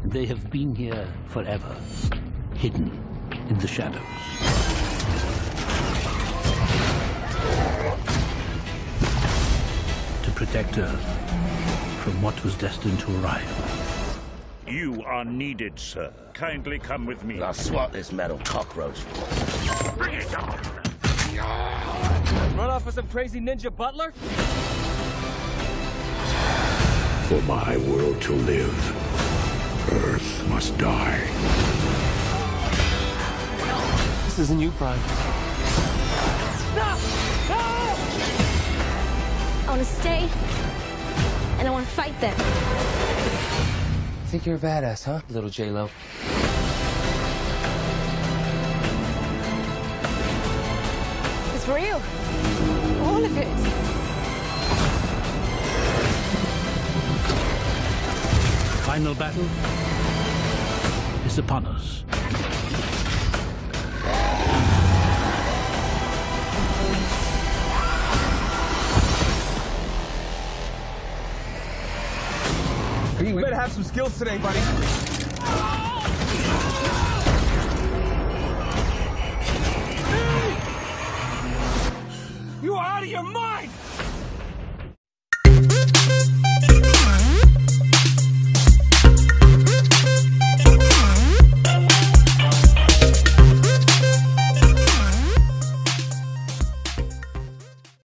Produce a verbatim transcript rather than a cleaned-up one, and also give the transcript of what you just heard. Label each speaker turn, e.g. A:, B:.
A: They have been here forever, hidden in the shadows. To protect Earth from what was destined to arrive.
B: You are needed, sir. Kindly come with me.
C: I'll swat this metal cockroach.
B: Bring it on!
D: Run off with some crazy ninja butler?
E: For my world to live, Earth must die.
D: This isn't you, Prime.
F: Stop! No! I want to stay, and I want to fight them.
D: Think you're a badass, huh, little J-Lo?
F: It's real. All of it.
A: The final battle is upon us.
D: You better have some skills today, buddy.